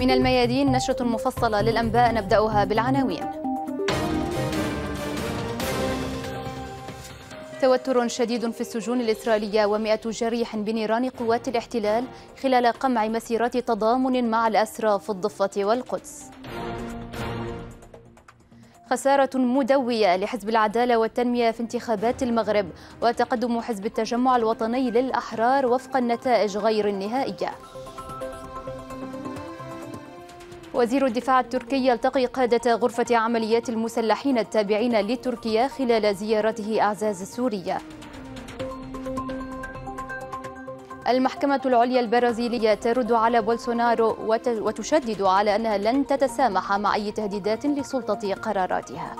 من الميادين نشرة مفصلة للأنباء نبدأها بالعناوين. توتر شديد في السجون الإسرائيلية و100 جريح بنيران قوات الاحتلال خلال قمع مسيرات تضامن مع الأسرى في الضفة والقدس. خسارة مدوية لحزب العدالة والتنمية في انتخابات المغرب وتقدم حزب التجمع الوطني للأحرار وفق النتائج غير النهائية. وزير الدفاع التركي يلتقي قادة غرفة عمليات المسلحين التابعين لتركيا خلال زيارته أعزاز السورية. المحكمة العليا البرازيلية ترد على بولسونارو وتشدد على أنها لن تتسامح مع أي تهديدات لسلطة قراراتها.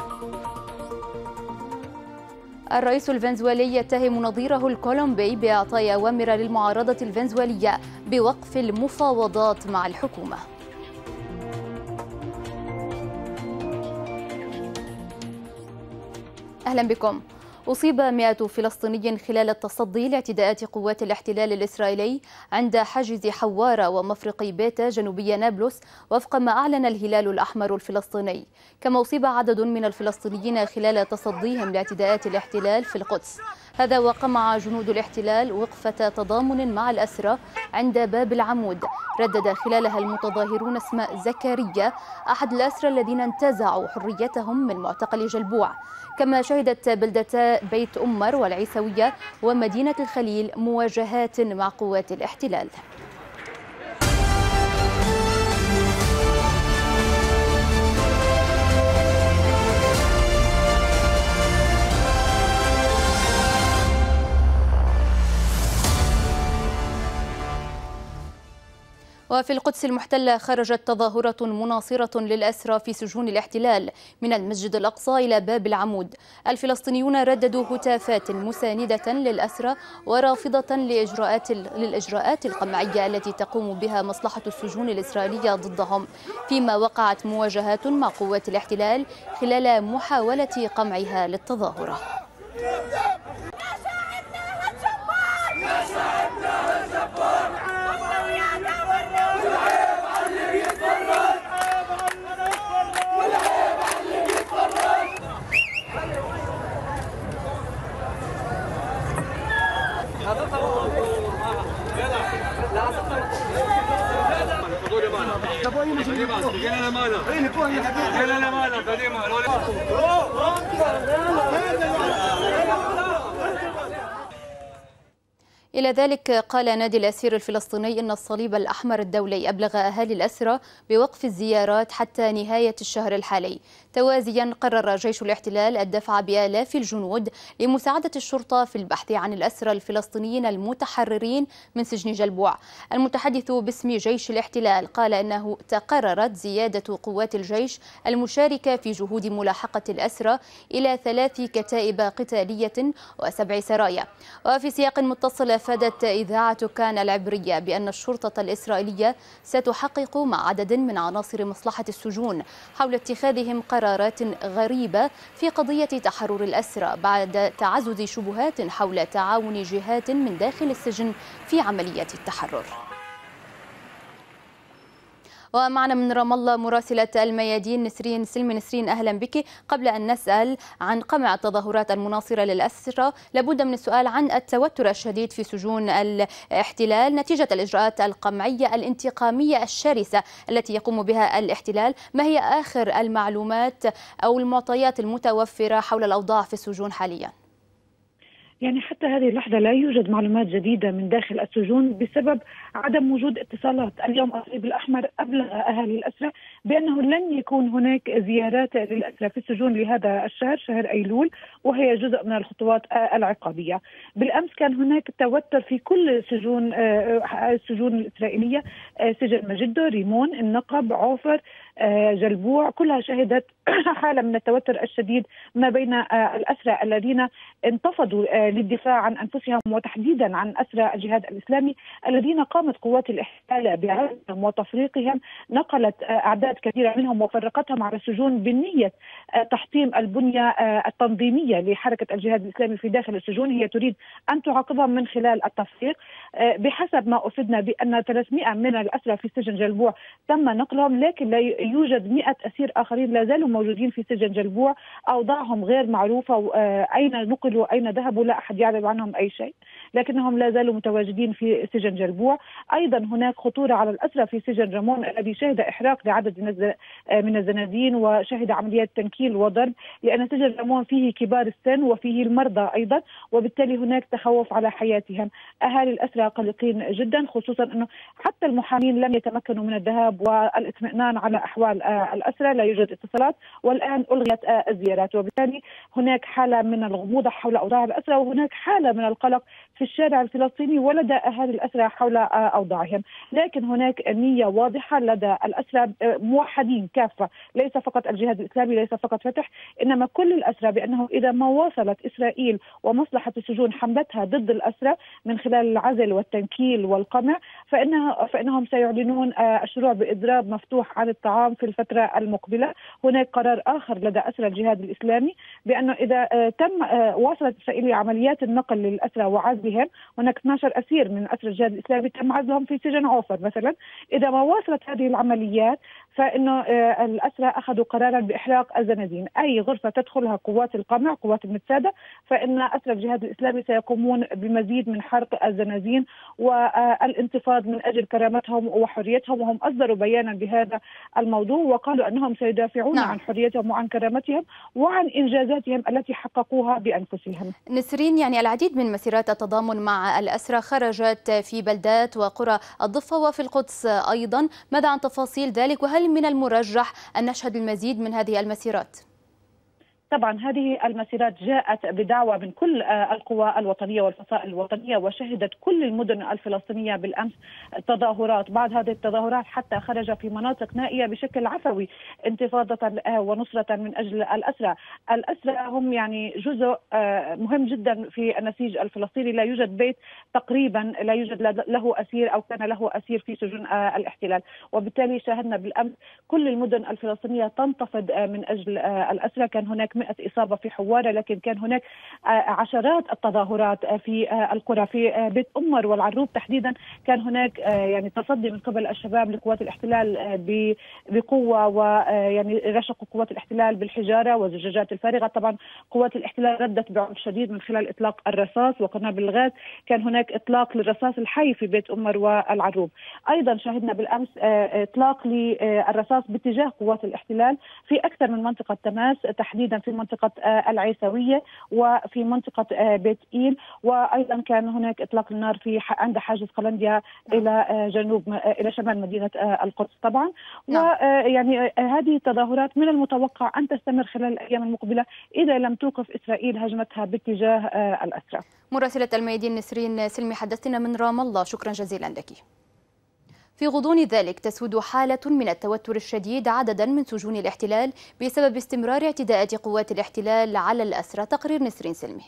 الرئيس الفنزويلي يتهم نظيره الكولومبي بإعطاء أوامر للمعارضة الفنزويلية بوقف المفاوضات مع الحكومة. أهلا بكم. أصيب 100 فلسطيني خلال التصدي لاعتداءات قوات الاحتلال الإسرائيلي عند حاجز حوارة ومفرق بيتا جنوبي نابلس وفق ما أعلن الهلال الأحمر الفلسطيني. كما أصيب عدد من الفلسطينيين خلال تصديهم لاعتداءات الاحتلال في القدس. هذا وقمع جنود الاحتلال وقفة تضامن مع الأسرى عند باب العمود ردد خلالها المتظاهرون اسم زكريا أحد الأسرى الذين انتزعوا حريتهم من معتقل جلبوع. كما شهدت بلدتا بيت أمر والعيسوية ومدينة الخليل مواجهات مع قوات الاحتلال. وفي القدس المحتلة خرجت تظاهرة مناصرة للأسرى في سجون الاحتلال من المسجد الأقصى إلى باب العمود. الفلسطينيون رددوا هتافات مساندة للأسرى ورافضة للإجراءات القمعية التي تقوم بها مصلحة السجون الإسرائيلية ضدهم، فيما وقعت مواجهات مع قوات الاحتلال خلال محاولة قمعها للتظاهرة. إلى ذلك قال نادي الأسير الفلسطيني إن الصليب الأحمر الدولي أبلغ أهالي الأسرى بوقف الزيارات حتى نهاية الشهر الحالي. توازيا قرر جيش الاحتلال الدفع بآلاف الجنود لمساعدة الشرطة في البحث عن الأسرى الفلسطينيين المتحررين من سجن جلبوع. المتحدث باسم جيش الاحتلال قال إنه تقررت زيادة قوات الجيش المشاركة في جهود ملاحقة الأسرى إلى 3 كتائب قتالية و7 سرايا. وفي سياق متصل أفادت إذاعة كان العبرية بأن الشرطة الإسرائيلية ستحقق مع عدد من عناصر مصلحة السجون حول اتخاذهم قرارات غريبة في قضية تحرر الأسرى بعد تعزز شبهات حول تعاون جهات من داخل السجن في عملية التحرر. ومعنا من رام الله مراسلة الميادين نسرين سلمي. نسرين، أهلا بك. قبل أن نسأل عن قمع التظاهرات المناصرة للأسرى لابد من السؤال عن التوتر الشديد في سجون الاحتلال نتيجة الإجراءات القمعية الانتقامية الشرسة التي يقوم بها الاحتلال. ما هي آخر المعلومات أو المعطيات المتوفرة حول الأوضاع في السجون حاليا؟ يعني حتى هذه اللحظة لا يوجد معلومات جديدة من داخل السجون بسبب عدم وجود اتصالات. اليوم الصليب الأحمر أبلغ أهالي الأسرى بأنه لن يكون هناك زيارات للأسرى في السجون لهذا الشهر، شهر أيلول، وهي جزء من الخطوات العقابية. بالأمس كان هناك توتر في كل السجون الإسرائيلية، سجن مجدو، ريمون، النقب، عوفر، جلبوع، كلها شهدت حالة من التوتر الشديد ما بين الأسرى الذين انتفضوا للدفاع عن أنفسهم وتحديدا عن أسرى الجهاد الإسلامي الذين قامت قوات الاحتلال بعزلهم وتفريقهم، نقلت أعداد كثيرة منهم وفرقتهم على السجون بنية تحطيم البنية التنظيمية لحركة الجهاد الإسلامي في داخل السجون. هي تريد أن تعاقبهم من خلال التفريق. بحسب ما أفدنا بأن 300 من الأسرى في سجن جلبوع تم نقلهم، لكن لا يوجد 100 أسير آخرين لا زالوا موجودين في سجن جلبوع، أوضاعهم غير معروفة، أين نقلوا أين ذهبوا لا أحد يعلم عنهم أي شيء، لكنهم لا زالوا متواجدين في سجن جلبوع. أيضا هناك خطورة على الأسرى في سجن رمون الذي شهد إحراق لعدد من الزنازين وشهد عمليات تنكيل وضرب، لأن سجن رمون فيه كبار السن وفيه المرضى أيضا، وبالتالي هناك تخوف على حياتهم. أهالي الأسرى قلقين جدا، خصوصا أنه حتى المحامين لم يتمكنوا من الذهاب والاطمئنان على أحوال الأسرى، لا يوجد اتصالات، والآن ألغيت الزيارات، وبالتالي هناك حالة من الغموض حول أوضاع الأسرى، وهناك حالة من القلق في الشارع الفلسطيني ولدى أهالي الأسرى حول أوضاعهم. لكن هناك نية واضحة لدى الأسرى موحدين كافة، ليس فقط الجهاد الإسلامي، ليس فقط فتح، إنما كل الأسرى، بأنه إذا ما واصلت إسرائيل ومصلحة السجون حملتها ضد الأسرى من خلال العزل والتنكيل والقمع، فإنهم سيعلنون الشروع بإضراب مفتوح عن الطعام في الفترة المقبلة. هناك قرار آخر لدى أسرى الجهاد الإسلامي بأنه إذا واصلت إسرائيل عمليات النقل للأسرى وعزلهم، هناك 12 أسير من أسرى الجهاد الإسلامي تم عزلهم في سجن عوفر مثلا، إذا ما واصلت هذه العمليات فإنه الأسرى أخذوا قرارا بإحراق الزنازين، أي غرفة تدخلها قوات القمع قوات المتسادة، فإن أسرى الجهاد الإسلامي سيقومون بمزيد من حرق الزنازين والانتفاض من أجل كرامتهم وحريتهم. وهم أصدروا بيانا بهذا الموضوع وقالوا أنهم سيدافعون عن حريتهم وعن كرامتهم وعن إنجازاتهم التي حققوها بأنفسهم. نسرين، يعني العديد من مسيرات التضامن مع الأسرى خرجت في بلدات وقرى الضفة وفي القدس أيضا، ماذا عن تفاصيل ذلك، وهل من المرجح أن نشهد المزيد من هذه المسيرات؟ طبعا هذه المسيرات جاءت بدعوة من كل القوى الوطنية والفصائل الوطنية، وشهدت كل المدن الفلسطينية بالأمس تظاهرات. بعد هذه التظاهرات حتى خرج في مناطق نائية بشكل عفوي انتفاضة ونصرة من أجل الأسرى. الأسرى هم يعني جزء مهم جدا في النسيج الفلسطيني، لا يوجد بيت تقريبا لا يوجد له أسير أو كان له أسير في سجون الاحتلال، وبالتالي شاهدنا بالأمس كل المدن الفلسطينية تنتفض من أجل الأسرى. كان هناك 100 إصابة في حوارة، لكن كان هناك عشرات التظاهرات في القرى. في بيت أمر والعروب تحديدا كان هناك يعني تصدي من قبل الشباب لقوات الاحتلال بقوة، ويعني رشقوا قوات الاحتلال بالحجارة والزجاجات الفارغة. طبعا قوات الاحتلال ردت بعنف شديد من خلال إطلاق الرصاص وقنابل الغاز. كان هناك إطلاق للرصاص الحي في بيت أمر والعروب. أيضا شاهدنا بالأمس إطلاق للرصاص باتجاه قوات الاحتلال في أكثر من منطقة تماس، تحديدا في منطقة العيسوية وفي منطقة بيت إيل، وأيضا كان هناك إطلاق النار في عند حاجز قلنديا إلى شمال مدينة القدس طبعا. ويعني هذه التظاهرات من المتوقع أن تستمر خلال الأيام المقبلة إذا لم توقف إسرائيل هجمتها باتجاه الأسرى. مراسلة الميادين نسرين سلمي حدثتنا من رام الله، شكرا جزيلا لك. في غضون ذلك تسود حالة من التوتر الشديد عددا من سجون الاحتلال بسبب استمرار اعتداءات قوات الاحتلال على الأسرى. تقرير نسرين سلمي.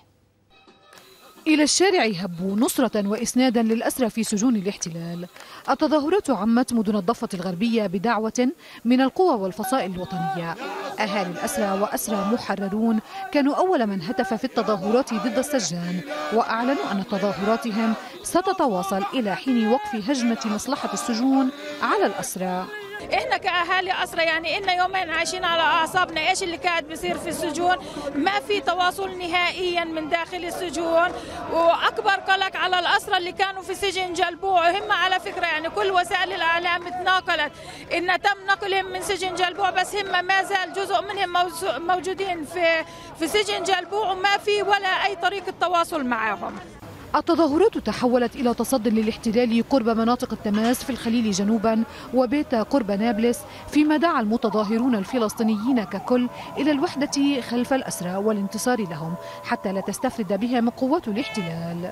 إلى الشارع هبوا نصرة وإسنادا للأسرى في سجون الاحتلال. التظاهرات عمت مدن الضفة الغربية بدعوة من القوى والفصائل الوطنية. أهالي الأسرى وأسرى محررون كانوا أول من هتف في التظاهرات ضد السجان، وأعلنوا أن تظاهراتهم ستتواصل إلى حين وقف هجمة مصلحة السجون على الأسرى. احنا كاهالي اسرى يعني إلنا يومين عايشين على اعصابنا، ايش اللي قاعد بيصير في السجون، ما في تواصل نهائيا من داخل السجون، واكبر قلق على الاسرى اللي كانوا في سجن جلبوع. هم على فكره يعني كل وسائل الاعلام تناقلت ان تم نقلهم من سجن جلبوع، بس هم ما زال جزء منهم موجودين في سجن جلبوع وما في ولا اي طريقه تواصل معهم. التظاهرات تحولت إلى تصد للاحتلال قرب مناطق التماس في الخليل جنوبا وبيت قرب نابلس، فيما دعا المتظاهرون الفلسطينيين ككل إلى الوحدة خلف الأسرى والانتصار لهم حتى لا تستفرد بهم قوات الاحتلال.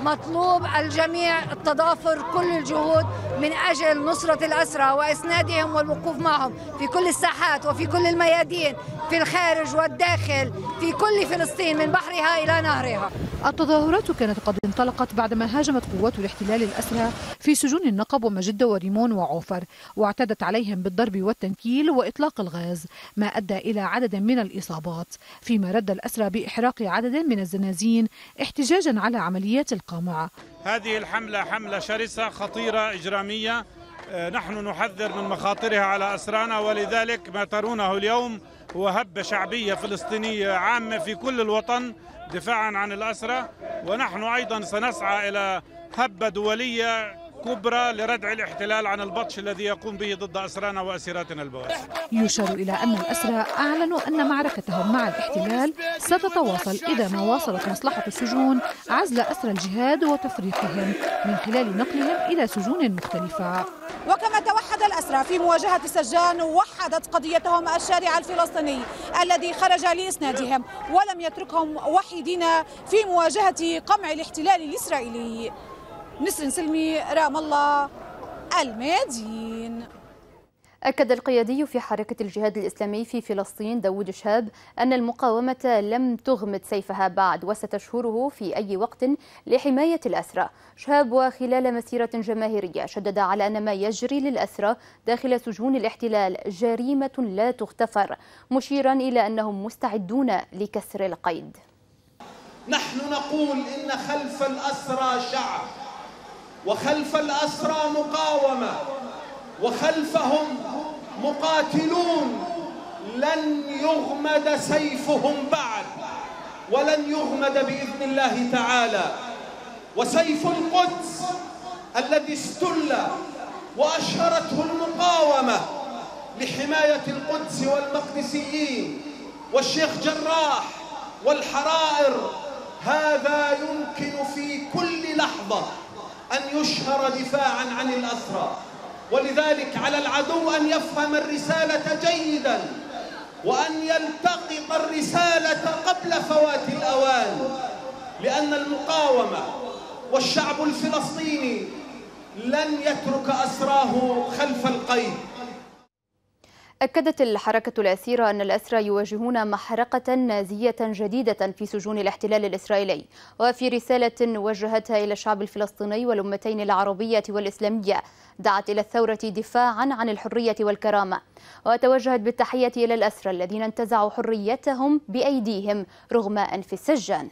مطلوب الجميع التضافر كل الجهود من أجل نصرة الأسرى وإسنادهم والوقوف معهم في كل الساحات وفي كل الميادين في الخارج والداخل في كل فلسطين من بحرها إلى نهرها. التظاهرات كانت قد انطلقت بعدما هاجمت قوات الاحتلال الأسرى في سجون النقب ومجدة وريمون وعوفر، واعتدت عليهم بالضرب والتنكيل وإطلاق الغاز، ما أدى إلى عدد من الإصابات، فيما رد الأسرى بإحراق عدد من الزنازين احتجاجا على عمليات القمع. هذه الحملة حملة شرسة خطيرة إجرامية، نحن نحذر من مخاطرها على أسرانا، ولذلك ما ترونه اليوم هو هبة شعبية فلسطينية عامة في كل الوطن دفاعا عن الأسرى، ونحن أيضا سنسعى إلى هبة دولية كبرى لردع الاحتلال عن البطش الذي يقوم به ضد أسرانا وأسيراتنا البواسل. يشار إلى أن الأسرى أعلنوا أن معركتهم مع الاحتلال ستتواصل إذا ما واصلت مصلحة السجون عزل أسرى الجهاد وتفريقهم من خلال نقلهم إلى سجون مختلفة. وكما توحد الأسرى في مواجهة السجان، وحدت قضيتهم الشارع الفلسطيني الذي خرج لإسنادهم ولم يتركهم وحيدين في مواجهة قمع الاحتلال الإسرائيلي. نسرين سلمي، رام الله، الميادين. أكد القيادي في حركة الجهاد الإسلامي في فلسطين داود شهاب أن المقاومة لم تغمد سيفها بعد وستشهره في أي وقت لحماية الأسرى. شهاب وخلال مسيرة جماهيرية شدد على أن ما يجري للأسرى داخل سجون الاحتلال جريمة لا تغتفر، مشيرا إلى أنهم مستعدون لكسر القيد. نحن نقول إن خلف الأسرى شعب، وخلف الأسرى مقاومة، وخلفهم مقاتلون لن يغمد سيفهم بعد، ولن يغمد بإذن الله تعالى. وسيف القدس الذي استل وأشهرته المقاومة لحماية القدس والمقدسيين والشيخ جراح والحرائر، هذا يمكن في كل لحظة أن يشهر دفاعا عن الأسرى. ولذلك على العدو أن يفهم الرسالة جيدا، وأن يلتقط الرسالة قبل فوات الأوان، لأن المقاومة والشعب الفلسطيني لن يترك أسراه خلف القيد. أكدت الحركة الأسيرة أن الأسرى يواجهون محرقة نازية جديدة في سجون الاحتلال الإسرائيلي. وفي رسالة وجهتها إلى الشعب الفلسطيني والأمتين العربية والإسلامية دعت إلى الثورة دفاعا عن الحرية والكرامة، وتوجهت بالتحية إلى الأسرى الذين انتزعوا حريتهم بأيديهم رغم أنف السجان.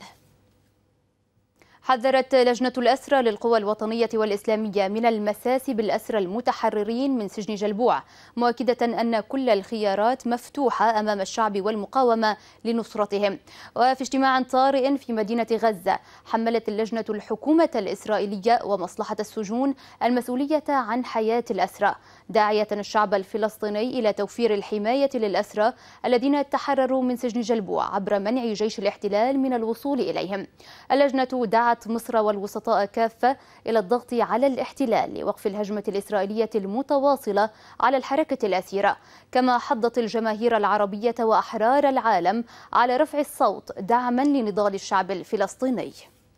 حذرت لجنة الأسرى للقوى الوطنية والإسلامية من المساس بالأسرى المتحررين من سجن جلبوع، مؤكدة أن كل الخيارات مفتوحة أمام الشعب والمقاومة لنصرتهم. وفي اجتماع طارئ في مدينة غزة حملت اللجنة الحكومة الإسرائيلية ومصلحة السجون المسؤولية عن حياة الأسرى، داعية الشعب الفلسطيني إلى توفير الحماية للأسرى الذين تحرروا من سجن جلبوع عبر منع جيش الاحتلال من الوصول إليهم. اللجنة دعت مصر والوسطاء كافة إلى الضغط على الاحتلال لوقف الهجمة الإسرائيلية المتواصلة على الحركة الأسيرة، كما حضت الجماهير العربية وأحرار العالم على رفع الصوت دعما لنضال الشعب الفلسطيني.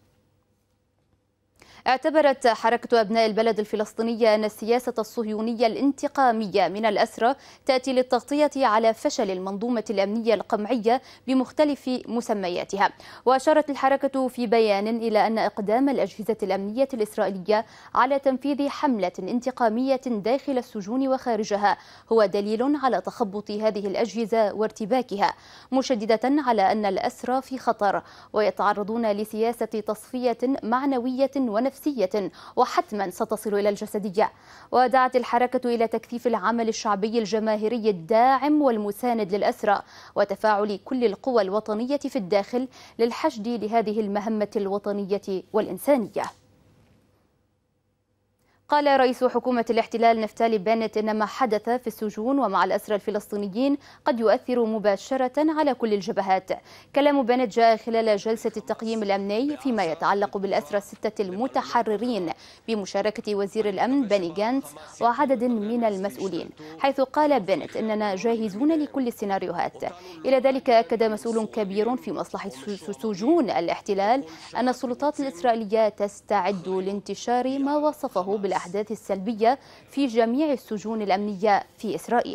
اعتبرت حركة أبناء البلد الفلسطينية أن السياسة الصهيونية الانتقامية من الأسرى تأتي للتغطية على فشل المنظومة الأمنية القمعية بمختلف مسمياتها. وأشارت الحركة في بيان إلى أن إقدام الأجهزة الأمنية الإسرائيلية على تنفيذ حملة انتقامية داخل السجون وخارجها هو دليل على تخبط هذه الأجهزة وارتباكها، مشددة على أن الأسرى في خطر ويتعرضون لسياسة تصفية معنوية ونفسية وحتما ستصل إلى الجسدية. ودعت الحركة إلى تكثيف العمل الشعبي الجماهيري الداعم والمساند للأسرى وتفاعل كل القوى الوطنية في الداخل للحشد لهذه المهمة الوطنية والإنسانية. قال رئيس حكومة الاحتلال نفتالي بنت إن ما حدث في السجون ومع الأسرى الفلسطينيين قد يؤثر مباشرة على كل الجبهات. كلام بنت جاء خلال جلسة التقييم الأمني فيما يتعلق بالأسرى الستة المتحررين بمشاركة وزير الأمن بني جانتس وعدد من المسؤولين، حيث قال بنت إننا جاهزون لكل السيناريوهات. إلى ذلك أكد مسؤول كبير في مصلحة سجون الاحتلال أن السلطات الإسرائيلية تستعد لانتشار ما وصفه بالأحداث السلبية في جميع السجون الأمنية في إسرائيل.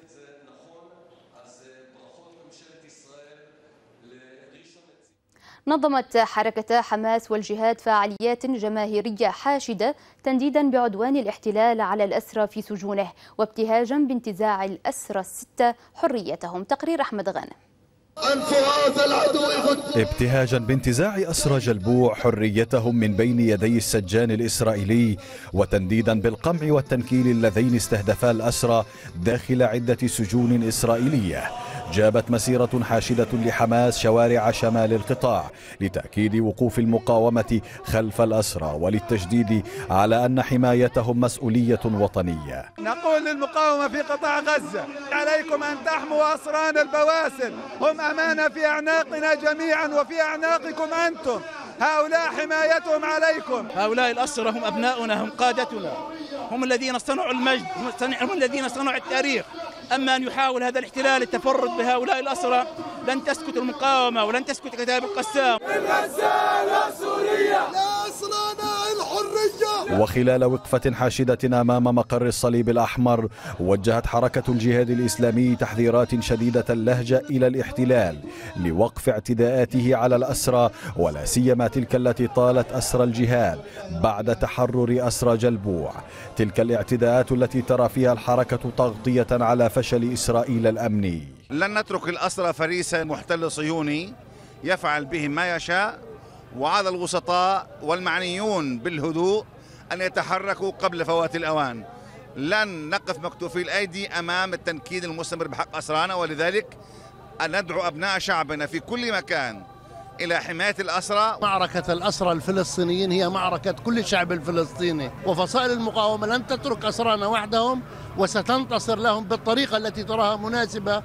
نظمت حركة حماس والجهاد فعاليات جماهيرية حاشدة تنديدا بعدوان الاحتلال على الأسرى في سجونه وابتهاجا بانتزاع الأسرى الستة حريتهم. تقرير أحمد غانم. ابتهاجا بانتزاع أسرى جلبوع حريتهم من بين يدي السجان الإسرائيلي وتنديدا بالقمع والتنكيل اللذين استهدفا الأسرى داخل عدة سجون إسرائيلية، جابت مسيرة حاشدة لحماس شوارع شمال القطاع لتأكيد وقوف المقاومة خلف الأسرى وللتشديد على أن حمايتهم مسؤولية وطنية. نقول للمقاومة في قطاع غزة: عليكم أن تحموا أسرانا البواسل، هم أمانة في أعناقنا جميعا وفي أعناقكم أنتم، هؤلاء حمايتهم عليكم. هؤلاء الأسرى هم أبناؤنا، هم قادتنا، هم الذين صنعوا المجد، هم الذين صنعوا التاريخ. أما أن يحاول هذا الاحتلال التفرد بهؤلاء الأسرى لن تسكت المقاومة ولن تسكت كتائب القسام. وخلال وقفة حاشدة أمام مقر الصليب الأحمر وجهت حركة الجهاد الإسلامي تحذيرات شديدة اللهجة إلى الاحتلال لوقف اعتداءاته على الأسرى، ولا سيما تلك التي طالت أسرى الجهاد بعد تحرر أسرى جلبوع. تلك الاعتداءات التي ترى فيها الحركة تغطية على فشل إسرائيل الأمني. لن نترك الأسرى فريسة محتل صهيوني يفعل بهم ما يشاء، وعلى الوسطاء والمعنيون بالهدوء أن يتحركوا قبل فوات الأوان. لن نقف مكتوفي الأيدي أمام التنكيل المستمر بحق أسرانا، ولذلك أن ندعو أبناء شعبنا في كل مكان إلى حماية الأسرى. معركة الأسرى الفلسطينيين هي معركة كل الشعب الفلسطيني، وفصائل المقاومة لن تترك أسرانا وحدهم وستنتصر لهم بالطريقة التي تراها مناسبة.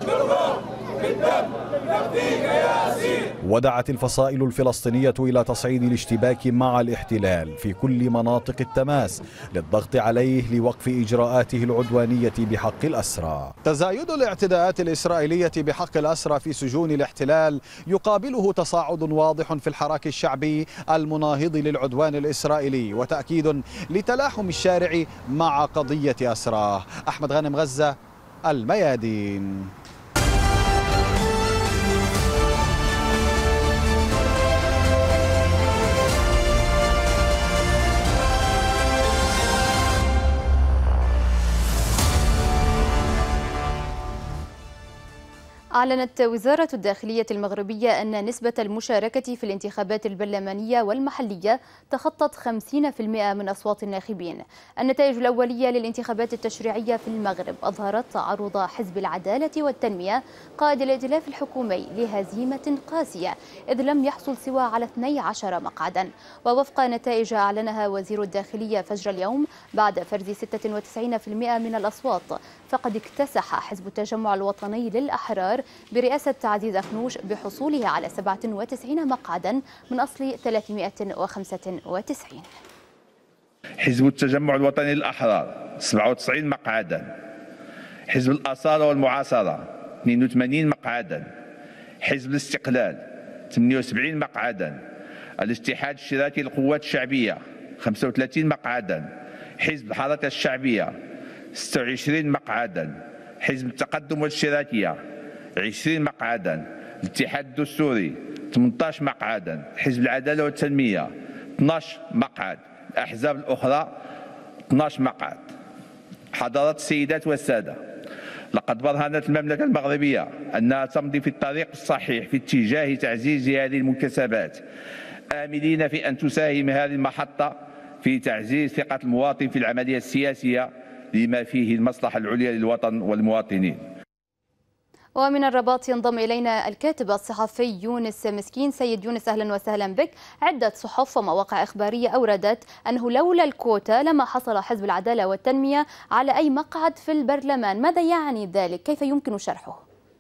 ودعت الفصائل الفلسطينية إلى تصعيد الاشتباك مع الاحتلال في كل مناطق التماس للضغط عليه لوقف إجراءاته العدوانية بحق الأسرى. تزايد الاعتداءات الإسرائيلية بحق الأسرى في سجون الاحتلال يقابله تصاعد واضح في الحراك الشعبي المناهض للعدوان الإسرائيلي وتأكيد لتلاحم الشارع مع قضية أسراه. أحمد غانم، غزة، الميادين. أعلنت وزارة الداخلية المغربية أن نسبة المشاركة في الانتخابات البرلمانية والمحلية تخطت 50% من أصوات الناخبين. النتائج الأولية للانتخابات التشريعية في المغرب أظهرت تعرض حزب العدالة والتنمية قائد الائتلاف الحكومي لهزيمة قاسية، إذ لم يحصل سوى على 12 مقعدا. ووفق نتائج أعلنها وزير الداخلية فجر اليوم بعد فرز 96% من الأصوات، فقد اكتسح حزب التجمع الوطني للأحرار برئاسة عزيز أخنوش بحصوله على 97 مقعدا من أصل 395. حزب التجمع الوطني للأحرار 97 مقعدا، حزب الأصالة والمعاصرة 82 مقعدا، حزب الاستقلال 78 مقعدا، الاتحاد الاشتراكي للقوات الشعبية 35 مقعدا، حزب الحركة الشعبية 26 مقعدا، حزب التقدم والاشتراكية 20 مقعدا، الاتحاد الدستوري 18 مقعدا، حزب العدالة والتنمية 12 مقعد، الأحزاب الأخرى 12 مقعد. حضرات السيدات والسادة، لقد برهنت المملكة المغربية أنها تمضي في الطريق الصحيح في اتجاه تعزيز هذه المكتسبات، آملين في أن تساهم هذه المحطة في تعزيز ثقة المواطن في العملية السياسية لما فيه المصلحة العليا للوطن والمواطنين. ومن الرباط ينضم إلينا الكاتب الصحفي يونس مسكين. سيد يونس، أهلا وسهلا بك. عدة صحف ومواقع إخبارية أوردت أنه لولا الكوتا لما حصل حزب العدالة والتنمية على أي مقعد في البرلمان. ماذا يعني ذلك؟ كيف يمكن شرحه؟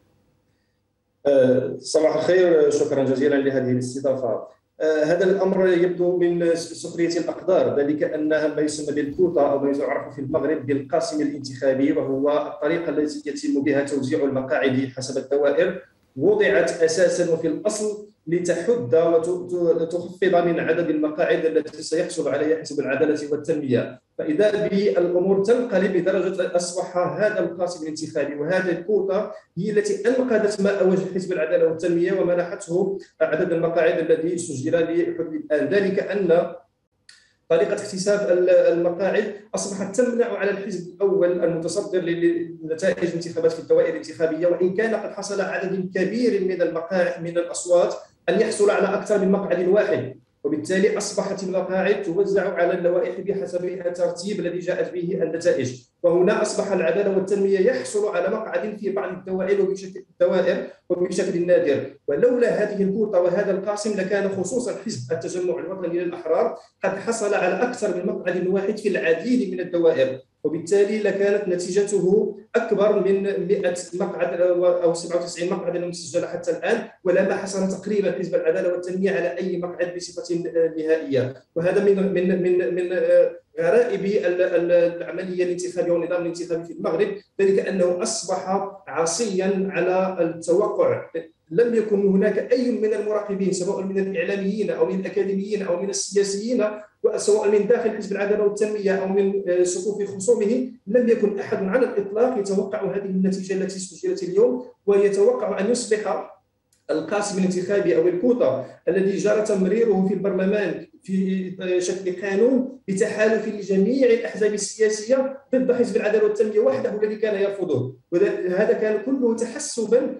صباح الخير، شكرا جزيلا لهذه الاستضافة. هذا الأمر يبدو من سخرية الأقدار، ذلك أن ما يسمى بالكوتا أو ما يعرف في المغرب بالقاسم الانتخابي، وهو الطريقة التي يتم بها توزيع المقاعد حسب الدوائر، وضعت أساسا وفي الأصل لتحد وتخفض من عدد المقاعد التي سيحصل عليها حزب العدالة والتنمية. فإذا بالأمور تنقلب لدرجة أصبح هذا القاسم الانتخابي وهذه الكوتا هي التي أنقذت ماء وجه حزب العدالة والتنمية ومنحته عدد المقاعد الذي سجل لحد الآن. ذلك أن طريقة احتساب المقاعد أصبحت تمنع على الحزب الأول المتصدر لنتائج الانتخابات في الدوائر الانتخابية، وإن كان قد حصل عدد كبير من الأصوات، أن يحصل على أكثر من مقعد واحد، وبالتالي أصبحت المقاعد توزع على اللوائح بحسب الترتيب الذي جاءت به النتائج. وهنا أصبح العدالة والتنمية يحصل على مقعد في بعض الدوائر وبشكل نادر. ولولا هذه الكوتا وهذا القاسم لكان خصوصا حزب التجمع الوطني للأحرار قد حصل على أكثر من مقعد واحد في العديد من الدوائر، وبالتالي لكانت نتيجته أكبر من 100 مقعد أو 97 مقعدا مسجلة حتى الآن، ولما حصل تقريبا حزب العدالة والتنمية على أي مقعد بصفة نهائية. وهذا من غرائب العملية الانتخابية والنظام الانتخابي في المغرب، ذلك أنه أصبح عصيا على التوقع. لم يكن هناك أي من المراقبين سواء من الإعلاميين أو من الأكاديميين أو من السياسيين، سواء من داخل حزب العدالة والتنمية أو من صفوف خصومه، لم يكن أحد على الإطلاق يتوقع هذه النتيجة التي سجلت اليوم، ويتوقع أن يصبح القاسم الانتخابي أو الكوتا الذي جرى تمريره في البرلمان في شكل قانون بتحالف لجميع الأحزاب السياسية ضد حزب العدالة والتنمية وحده الذي كان يرفضه. وهذا كان كله تحسبا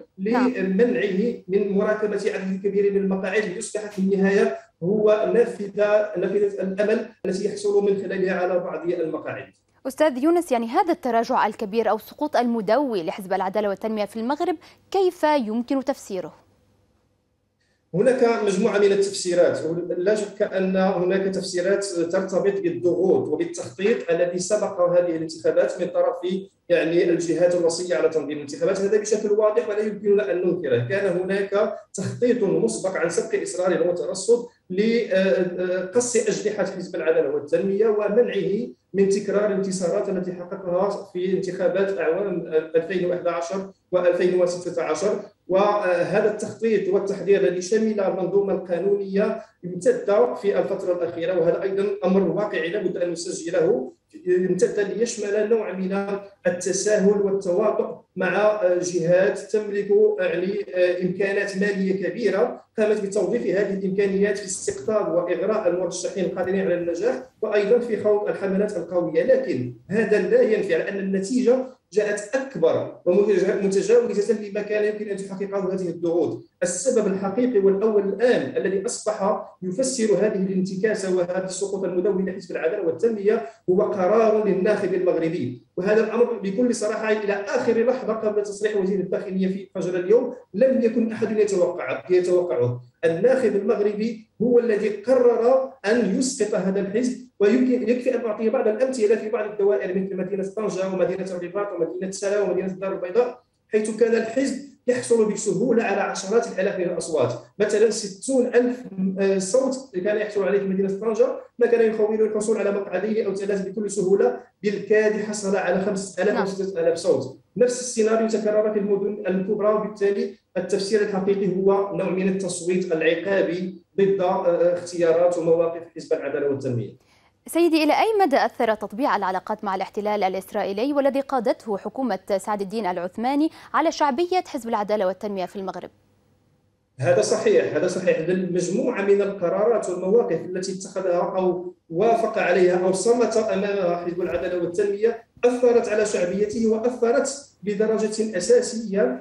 لمنعه من مراكبة عدد كبير من المقاعد ليصبح في النهاية هو نافذة الأمل التي يحصل من خلالها على بعض المقاعد. أستاذ يونس، يعني هذا التراجع الكبير أو السقوط المدوي لحزب العدالة والتنمية في المغرب كيف يمكن تفسيره؟ هناك مجموعة من التفسيرات، لا شك أن هناك تفسيرات ترتبط بالضغوط وبالتخطيط الذي سبق هذه الانتخابات من طرف الجهات الوصية على تنظيم الانتخابات. هذا بشكل واضح ولا يمكننا أن ننكره. كان هناك تخطيط مسبق عن سبق إصرار وترصد لقص أجنحة حزب العدالة والتنمية ومنعه من تكرار الانتصارات التي حققها في انتخابات أعوام 2011 و2016. وهذا التخطيط والتحضير الذي شمل المنظومة القانونية امتد في الفترة الأخيرة، وهذا أيضا أمر واقعي لابد أن نسجله، امتد ليشمل نوع من التساهل والتواطؤ مع جهات تملك إمكانات مالية كبيرة قامت بتوظيف هذه الإمكانيات في استقطاب وإغراء المرشحين القادرين على النجاح، وأيضا في خوض الحملات القوية. لكن هذا لا ينفي على أن النتيجة جاءت أكبر ومتجاوزة لما كان يمكن أن تحققه هذه الضغوط. السبب الحقيقي والأول الآن الذي أصبح يفسر هذه الانتكاسة وهذا السقوط المدوي لحزب العدالة والتنمية هو قرار للناخب المغربي، وهذا الأمر بكل صراحة إلى آخر لحظة قبل تصريح وزير الداخلية في فجر اليوم لم يكن أحد يتوقعه. الناخب المغربي هو الذي قرر أن يسقط هذا الحزب، ويكفي أن أعطي بعض الأمثلة في بعض الدوائر مثل مدينة طنجة ومدينة الرباط ومدينة سلا ومدينة الدار البيضاء، حيث كان الحزب يحصل بسهولة على عشرات الآلاف من الأصوات. مثلا 60,000 صوت كان يحصل عليه في مدينة طنجة، ما كان يخول الحصول على مقعدين أو 3 بكل سهولة، بالكاد حصل على 5,000 أو 6,000 صوت. نفس السيناريو تكرر في المدن الكبرى، وبالتالي التفسير الحقيقي هو نوع من التصويت العقابي ضد اختيارات ومواقف حزب العدالة والتنمية. سيدي، إلى أي مدى أثر تطبيع العلاقات مع الاحتلال الإسرائيلي والذي قادته حكومة سعد الدين العثماني على شعبية حزب العدالة والتنمية في المغرب؟ هذا صحيح. المجموعة من القرارات والمواقف التي اتخذها أو وافق عليها أو صمت أمامها حزب العدالة والتنمية أثرت على شعبيته وأثرت بدرجة أساسية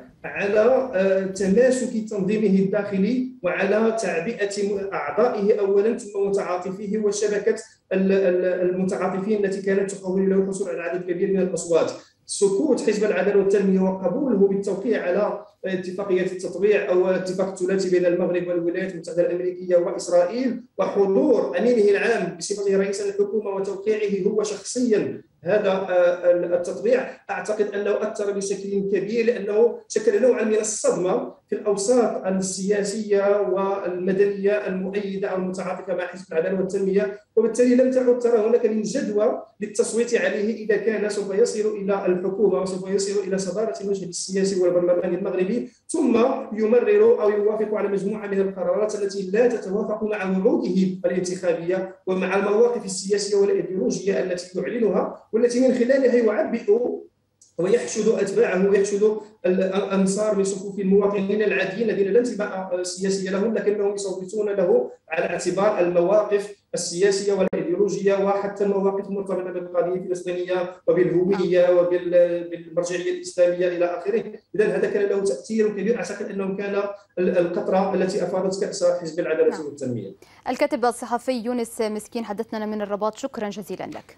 على تماسك تنظيمه الداخلي وعلى تعبئة أعضائه أولا ثم متعاطفيه وشبكة المتعاطفين التي كانت تحول له الحصول على عدد كبير من الأصوات. سكوت حزب العداله والتنميه وقبوله بالتوقيع على اتفاقيه التطبيع او اتفاق الثلاثي بين المغرب والولايات المتحده الامريكيه واسرائيل، وحضور امينه العام بصفته رئيسا للحكومه وتوقيعه هو شخصيا هذا التطبيع، اعتقد انه اثر بشكل كبير لانه شكل نوعا من الصدمه في الاوساط السياسيه والمدنيه المؤيده او المتعاطفه مع حزب العداله والتنميه، وبالتالي لم تعد ترى هناك من جدوى للتصويت عليه اذا كان سوف يصل الى الحكومه وسوف يصل الى صداره المشهد السياسي والبرلماني المغربي، ثم يمرر او يوافق على مجموعه من القرارات التي لا تتوافق مع وعوده الانتخابيه ومع المواقف السياسيه والايديولوجيه التي يعلنها، والتي من خلالها يعبئ ويحشد اتباعه ويحشد الانصار من صفوف المواطنين العاديين الذين لا انتماء سياسي لهم لكنهم يصوتون له على اعتبار المواقف السياسيه والايديولوجيه وحتى المواقف المرتبطه بالقضيه الفلسطينيه وبالهويه وبالمرجعيه الاسلاميه الى اخره، اذا هذا كان له تاثير كبير، اعتقد انه كان القطره التي افاضت كاس حزب العداله والتنميه. الكاتب الصحفي يونس مسكين حدثنا من الرباط، شكرا جزيلا لك.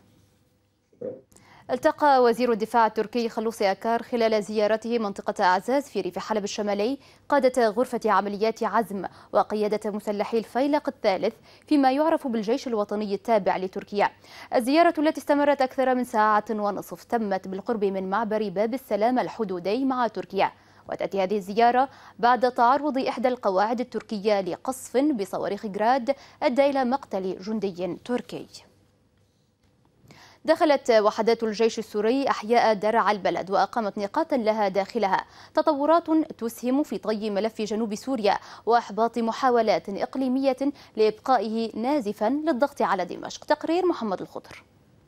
التقى وزير الدفاع التركي خلوصي أكار خلال زيارته منطقة أعزاز في ريف حلب الشمالي قادة غرفة عمليات عزم وقيادة مسلحي الفيلق الثالث فيما يعرف بالجيش الوطني التابع لتركيا. الزيارة التي استمرت أكثر من ساعة ونصف تمت بالقرب من معبر باب السلام الحدودي مع تركيا، وتأتي هذه الزيارة بعد تعرض إحدى القواعد التركية لقصف بصواريخ جراد أدى إلى مقتل جندي تركي. دخلت وحدات الجيش السوري أحياء درع البلد وأقامت نقاطا لها داخلها، تطورات تسهم في طي ملف جنوب سوريا وإحباط محاولات إقليمية لإبقائه نازفا للضغط على دمشق. تقرير محمد الخضر.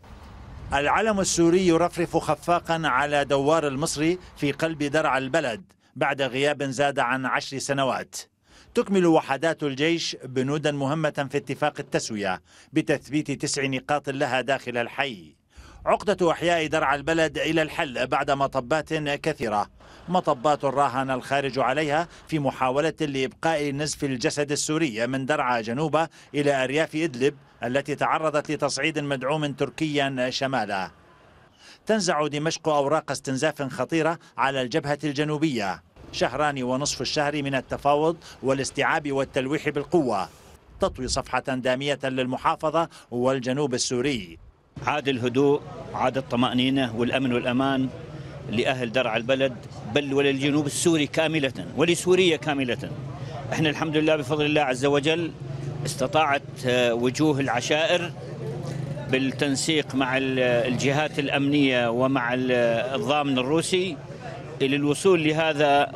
العلم السوري يرفرف خفاقا على دوار المصري في قلب درع البلد بعد غياب زاد عن 10 سنوات. تكمل وحدات الجيش بنودا مهمة في اتفاق التسوية بتثبيت 9 نقاط لها داخل الحي. عقدة أحياء درع البلد إلى الحل بعد مطبات كثيرة، مطبات راهن الخارج عليها في محاولة لإبقاء نزف الجسد السوري من درعا جنوبا إلى أرياف إدلب التي تعرضت لتصعيد مدعوم تركيا شمالا. تنزع دمشق أوراق استنزاف خطيرة على الجبهة الجنوبية، 2.5 الشهر من التفاوض والاستيعاب والتلويح بالقوة، تطوي صفحة دامية للمحافظة والجنوب السوري. عاد الهدوء، عاد الطمأنينة والأمن والأمان لأهل درع البلد بل وللجنوب السوري كاملة ولسوريا كاملة. احنا الحمد لله بفضل الله عز وجل استطاعت وجوه العشائر بالتنسيق مع الجهات الأمنية ومع الضامن الروسي إلى الوصول لهذا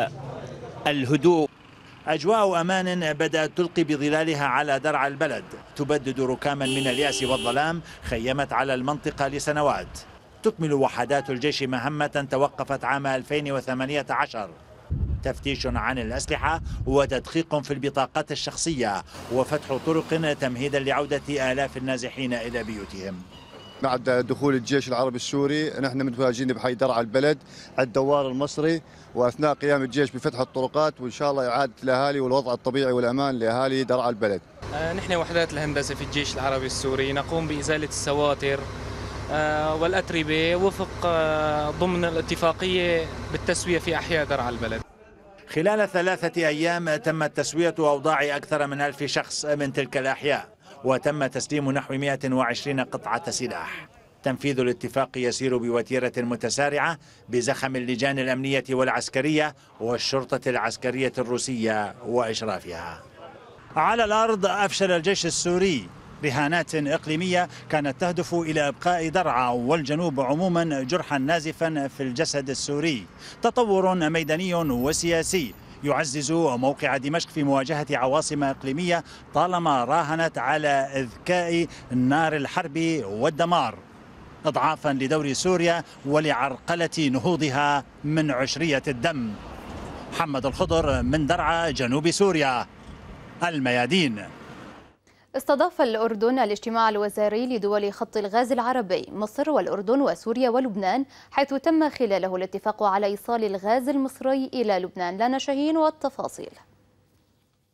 الهدوء. أجواء أمان بدأت تلقي بظلالها على درع البلد، تبدد ركاما من اليأس والظلام خيمت على المنطقة لسنوات. تكمل وحدات الجيش مهمة توقفت عام 2018، تفتيش عن الأسلحة وتدقيق في البطاقات الشخصية وفتح طرق تمهيدا لعودة آلاف النازحين إلى بيوتهم. بعد دخول الجيش العربي السوري نحن متواجدين بحي درع البلد على الدوار المصري، واثناء قيام الجيش بفتح الطرقات وان شاء الله اعاده الاهالي والوضع الطبيعي والامان لاهالي درع البلد. نحن وحدات الهندسه في الجيش العربي السوري نقوم بازاله السواتر والاتربه وفق ضمن الاتفاقيه بالتسويه في احياء درع البلد. خلال 3 أيام تمت تسوية أوضاع أكثر من 1000 شخص من تلك الأحياء، وتم تسليم نحو 120 قطعة سلاح. تنفيذ الاتفاق يسير بوتيرة متسارعة بزخم اللجان الأمنية والعسكرية والشرطة العسكرية الروسية وإشرافها. على الأرض أفشل الجيش السوري رهانات إقليمية كانت تهدف إلى إبقاء درعا والجنوب عموما جرحا نازفا في الجسد السوري. تطور ميداني وسياسي يعزز موقع دمشق في مواجهة عواصم إقليمية طالما راهنت على إذكاء نار الحرب والدمار، إضعافا لدور سوريا ولعرقلة نهوضها من عشرية الدم. محمد الخضر من درعا جنوب سوريا، الميادين. استضاف الأردن الاجتماع الوزاري لدول خط الغاز العربي مصر والأردن وسوريا ولبنان، حيث تم خلاله الاتفاق على إيصال الغاز المصري إلى لبنان. لنا شاهين والتفاصيل.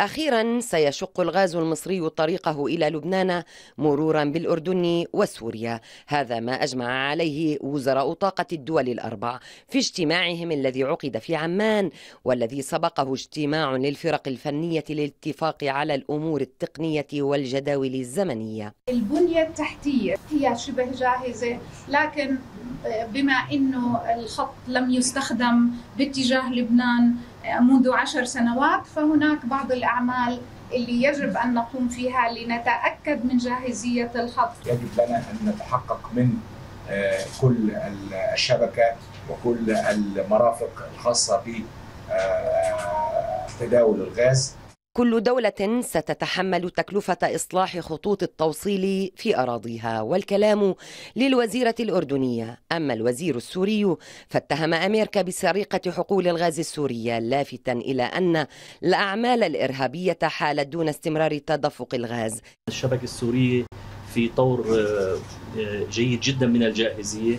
أخيرا سيشق الغاز المصري طريقه إلى لبنان مرورا بالأردن وسوريا. هذا ما أجمع عليه وزراء طاقة الدول الأربع في اجتماعهم الذي عقد في عمان، والذي سبقه اجتماع للفرق الفنية للاتفاق على الأمور التقنية والجداول الزمنية. البنية التحتية هي شبه جاهزة، لكن بما أنه الخط لم يستخدم باتجاه لبنان منذ 10 سنوات، فهناك بعض الأعمال اللي يجب أن نقوم فيها لنتأكد من جاهزية الخط. يجب لنا أن نتحقق من كل الشبكات وكل المرافق الخاصة بتداول الغاز. كل دولة ستتحمل تكلفة إصلاح خطوط التوصيل في أراضيها، والكلام للوزيرة الأردنية. أما الوزير السوري فاتهم أمريكا بسرقة حقول الغاز السورية، لافتا إلى أن الأعمال الإرهابية حالت دون استمرار تدفق الغاز. الشبكة السورية في طور جيد جدا من الجاهزية،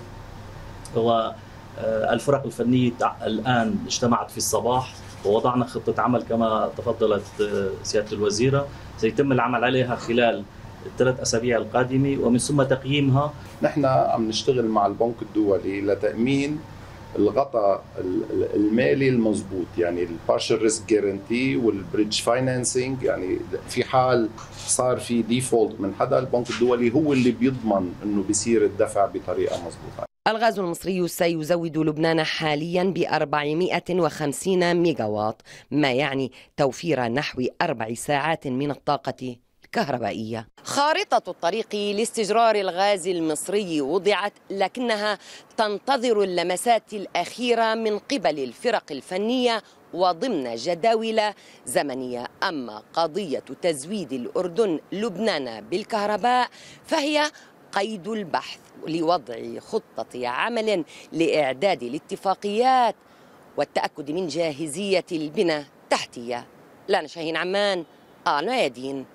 والفرق الفنية الآن اجتمعت في الصباح ووضعنا خطة عمل كما تفضلت سيادة الوزيرة، سيتم العمل عليها خلال ال3 أسابيع القادمة ومن ثم تقييمها. نحن عم نشتغل مع البنك الدولي لتأمين الغطاء المالي المضبوط، يعني البارشل ريسك جارانتي والبريدج فاينانسينج، يعني في حال صار في ديفولت من حدا البنك الدولي هو اللي بيضمن انه بيصير الدفع بطريقة مضبوطة. الغاز المصري سيزود لبنان حاليا ب450 ميجاوات، ما يعني توفير نحو 4 ساعات من الطاقة الكهربائية. خارطة الطريق لاستجرار الغاز المصري وضعت، لكنها تنتظر اللمسات الأخيرة من قبل الفرق الفنية وضمن جداول زمنية. أما قضية تزويد الأردن لبنان بالكهرباء فهي قيد البحث لوضع خطة عمل لإعداد الاتفاقيات والتأكد من جاهزية البنى التحتية. لانا شاهين، عمان، الميادين.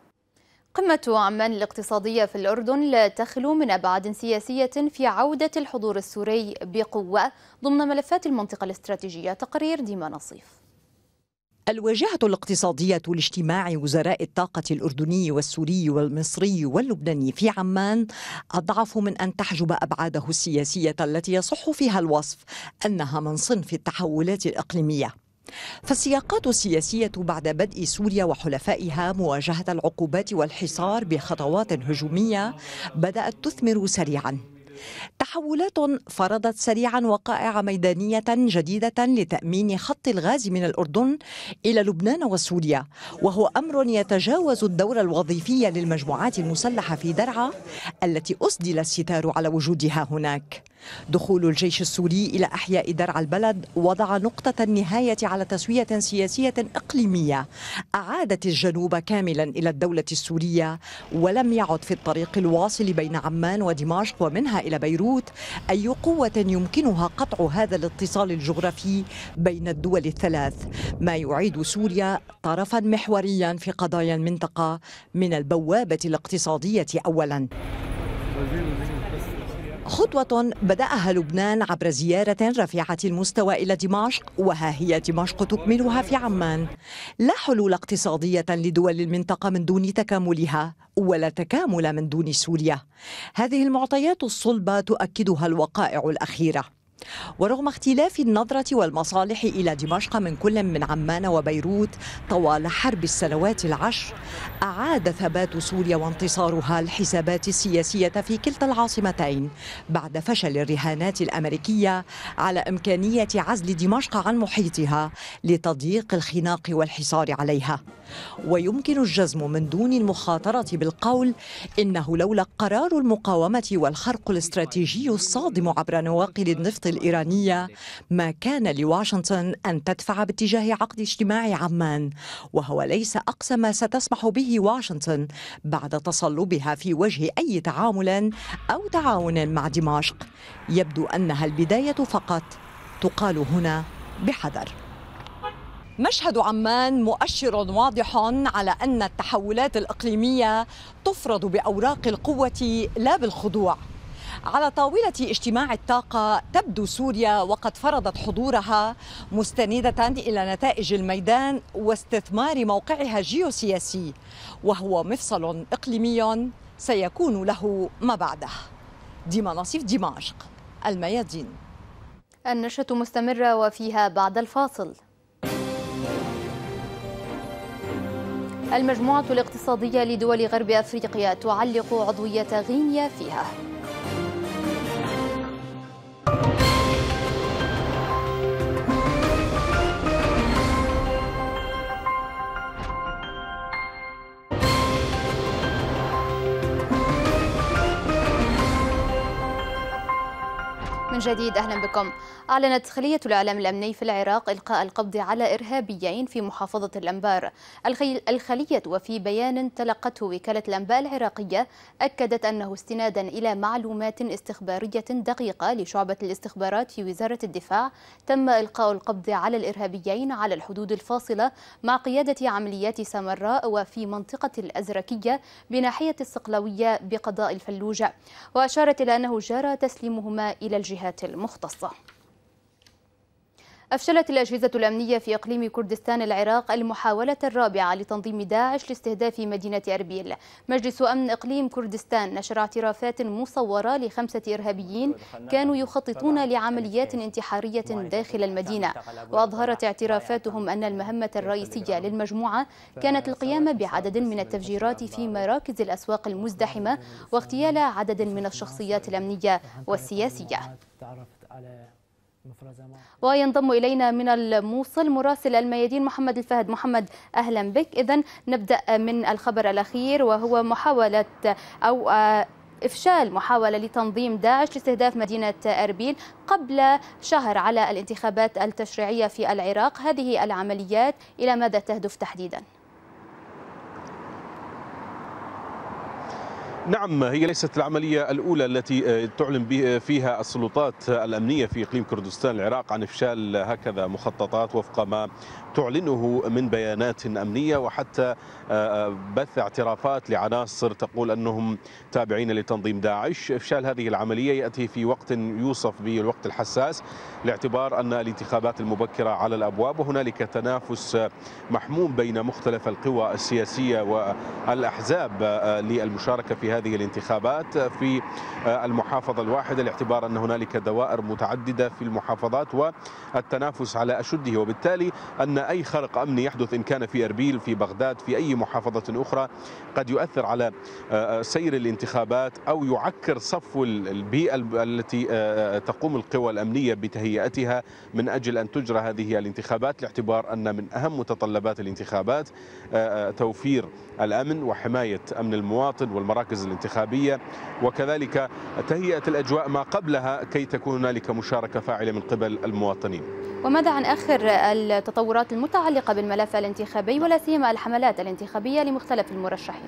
قمة عمان الاقتصادية في الأردن لا تخلو من أبعاد سياسية في عودة الحضور السوري بقوة ضمن ملفات المنطقة الاستراتيجية. تقرير ديما نصيف. الواجهة الاقتصادية لاجتماع وزراء الطاقة الأردني والسوري والمصري واللبناني في عمان أضعف من أن تحجب أبعاده السياسية التي يصح فيها الوصف أنها من صنف التحولات الإقليمية. فالسياقات السياسية بعد بدء سوريا وحلفائها مواجهة العقوبات والحصار بخطوات هجومية بدأت تثمر سريعاً. تحولات فرضت سريعا وقائع ميدانية جديدة لتأمين خط الغاز من الأردن إلى لبنان وسوريا، وهو أمر يتجاوز الدور الوظيفي للمجموعات المسلحة في درعا التي أسدل الستار على وجودها هناك. دخول الجيش السوري إلى أحياء درعا البلد وضع نقطة النهاية على تسوية سياسية إقليمية أعادت الجنوب كاملا إلى الدولة السورية، ولم يعد في الطريق الواصل بين عمان ودمشق ومنها إلى بيروت أي قوة يمكنها قطع هذا الاتصال الجغرافي بين الدول الثلاث، ما يعيد سوريا طرفا محوريا في قضايا المنطقة من البوابة الاقتصادية أولا. خطوة بدأها لبنان عبر زيارة رفيعة المستوى إلى دمشق، وها هي دمشق تكملها في عمان. لا حلول اقتصادية لدول المنطقة من دون تكاملها، ولا تكامل من دون سوريا. هذه المعطيات الصلبة تؤكدها الوقائع الأخيرة. ورغم اختلاف النظرة والمصالح إلى دمشق من كل من عمان وبيروت طوال حرب السنوات العشر، أعاد ثبات سوريا وانتصارها الحسابات السياسية في كلتا العاصمتين بعد فشل الرهانات الأمريكية على إمكانية عزل دمشق عن محيطها لتضييق الخناق والحصار عليها. ويمكن الجزم من دون المخاطرة بالقول إنه لولا قرار المقاومة والخرق الاستراتيجي الصادم عبر نواقل النفط الإيرانية ما كان لواشنطن أن تدفع باتجاه عقد اجتماع عمان، وهو ليس أقصى ما ستسمح به واشنطن بعد تصلبها في وجه أي تعامل أو تعاون مع دمشق. يبدو أنها البداية فقط، تقال هنا بحذر. مشهد عمان مؤشر واضح على أن التحولات الإقليمية تفرض بأوراق القوة لا بالخضوع. على طاولة اجتماع الطاقة تبدو سوريا وقد فرضت حضورها مستندة إلى نتائج الميدان واستثمار موقعها الجيوسياسي، وهو مفصل إقليمي سيكون له ما بعده. ديما نصيف، دمشق، الميادين. النشرة مستمرة وفيها بعد الفاصل. المجموعة الاقتصادية لدول غرب أفريقيا تعلق عضوية غينيا فيها. من جديد أهلا بكم. أعلنت خلية الإعلام الأمني في العراق إلقاء القبض على إرهابيين في محافظة الأنبار. الخلية وفي بيان تلقته وكالة الأنباء العراقية أكدت أنه استنادا إلى معلومات استخبارية دقيقة لشعبة الاستخبارات في وزارة الدفاع تم إلقاء القبض على الإرهابيين على الحدود الفاصلة مع قيادة عمليات سامراء وفي منطقة الأزركية بناحية الصقلوية بقضاء الفلوجة، وأشارت إلى أنه جرى تسليمهما إلى الجهات المختصة. أفشلت الأجهزة الأمنية في إقليم كردستان العراق المحاولة الرابعة لتنظيم داعش لاستهداف مدينة أربيل. مجلس أمن إقليم كردستان نشر اعترافات مصورة ل5 إرهابيين كانوا يخططون لعمليات انتحارية داخل المدينة، وأظهرت اعترافاتهم أن المهمة الرئيسية للمجموعة كانت القيام بعدد من التفجيرات في مراكز الأسواق المزدحمة واغتيال عدد من الشخصيات الأمنية والسياسية. وينضم إلينا من الموصل مراسل الميادين محمد الفهد. محمد أهلا بك. إذن نبدأ من الخبر الأخير وهو محاولة أو إفشال محاولة لتنظيم داعش لاستهداف مدينة أربيل قبل شهر على الانتخابات التشريعية في العراق. هذه العمليات إلى ماذا تهدف تحديدا؟ نعم، هي ليست العملية الأولى التي تعلن فيها السلطات الأمنية في إقليم كردستان العراق عن إفشال هكذا مخططات وفق ما تعلنه من بيانات أمنية، وحتى بث اعترافات لعناصر تقول أنهم تابعين لتنظيم داعش. إفشال هذه العملية يأتي في وقت يوصف به الوقت الحساس، لاعتبار أن الانتخابات المبكرة على الأبواب، وهنالك تنافس محموم بين مختلف القوى السياسية والأحزاب للمشاركة في هذه الانتخابات في المحافظة الواحدة، لاعتبار أن هنالك دوائر متعددة في المحافظات والتنافس على أشده، وبالتالي أن أي خرق أمني يحدث إن كان في أربيل، في بغداد، في أي محافظة أخرى قد يؤثر على سير الانتخابات أو يعكر صفو البيئة التي تقوم القوى الأمنية بتهيئتها من أجل أن تجرى هذه الانتخابات، لاعتبار أن من أهم متطلبات الانتخابات توفير الأمن وحماية أمن المواطن والمراكز الانتخابية، وكذلك تهيئة الأجواء ما قبلها كي تكون هنالك مشاركة فاعلة من قبل المواطنين. وماذا عن آخر التطورات المتعلقة بالملف الانتخابي ولا سيما الحملات الانتخابية لمختلف المرشحين؟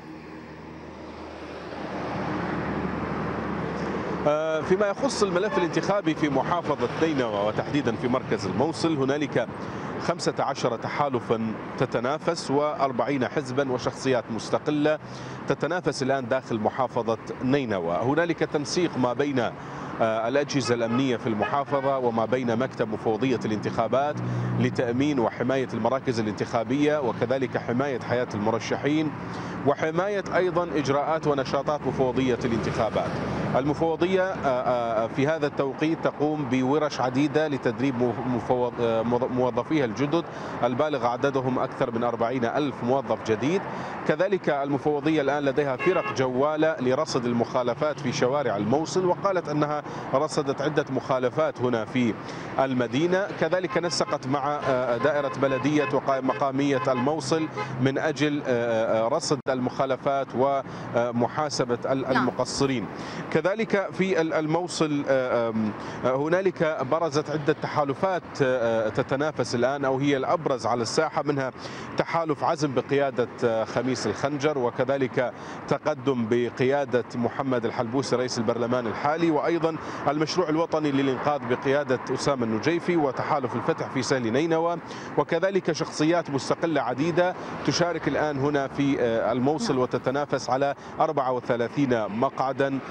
فيما يخص الملف الانتخابي في محافظة نينوى وتحديدا في مركز الموصل، هنالك 15 تحالفا تتنافس و40 حزبا وشخصيات مستقلة تتنافس الآن داخل محافظة نينوى. هنالك تنسيق ما بين الأجهزة الأمنية في المحافظة وما بين مكتب مفوضية الانتخابات لتأمين وحماية المراكز الانتخابية، وكذلك حماية حياة المرشحين، وحماية أيضا إجراءات ونشاطات مفوضية الانتخابات. المفوضية في هذا التوقيت تقوم بورش عديدة لتدريب موظفيها الجدد البالغ عددهم أكثر من 40,000 موظف جديد. كذلك المفوضية الآن لديها فرق جوالة لرصد المخالفات في شوارع الموصل، وقالت أنها رصدت عدة مخالفات هنا في المدينة. كذلك نسقت مع دائرة بلدية ومقامية الموصل من أجل رصد المخالفات ومحاسبة المقصرين. كذلك في الموصل هنالك برزت عدة تحالفات تتنافس الآن أو هي الأبرز على الساحة، منها تحالف عزم بقيادة خميس الخنجر، وكذلك تقدم بقيادة محمد الحلبوسي رئيس البرلمان الحالي، وأيضا المشروع الوطني للإنقاذ بقيادة أسامة النجيفي، وتحالف الفتح في سهل نينوى، وكذلك شخصيات مستقلة عديدة تشارك الآن هنا في الموصل وتتنافس على 34 مقعدا في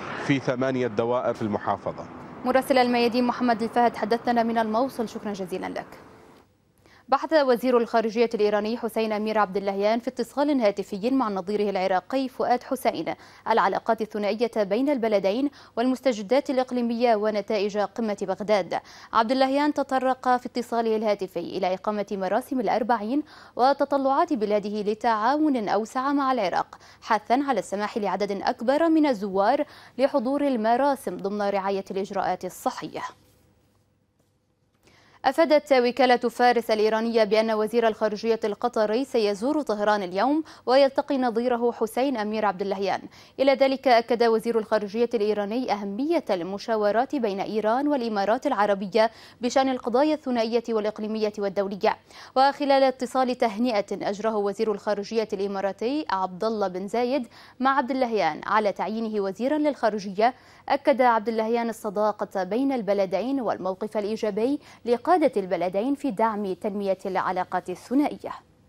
8 دوائر في المحافظة. مراسل الميادين محمد الفهد حدثنا من الموصل، شكرا جزيلا لك. بحث وزير الخارجية الإيراني حسين أمير عبد اللهيان في اتصال هاتفي مع نظيره العراقي فؤاد حسين العلاقات الثنائية بين البلدين والمستجدات الإقليمية ونتائج قمة بغداد. عبد اللهيان تطرق في اتصاله الهاتفي إلى إقامة مراسم الأربعين وتطلعات بلاده لتعاون أوسع مع العراق، حثا على السماح لعدد أكبر من الزوار لحضور المراسم ضمن رعاية الإجراءات الصحية. أفادت وكالة فارس الإيرانية بأن وزير الخارجية القطري سيزور طهران اليوم ويلتقي نظيره حسين أمير عبد اللهيان. إلى ذلك أكد وزير الخارجية الإيراني أهمية المشاورات بين إيران والإمارات العربية بشأن القضايا الثنائية والإقليمية والدولية. وخلال اتصال تهنئة أجراه وزير الخارجية الإماراتي عبد الله بن زايد مع عبد اللهيان على تعيينه وزيرا للخارجية، أكد عبد اللهيان الصداقة بين البلدين والموقف الإيجابي لقادة البلدين في دعم تنمية العلاقات الثنائية.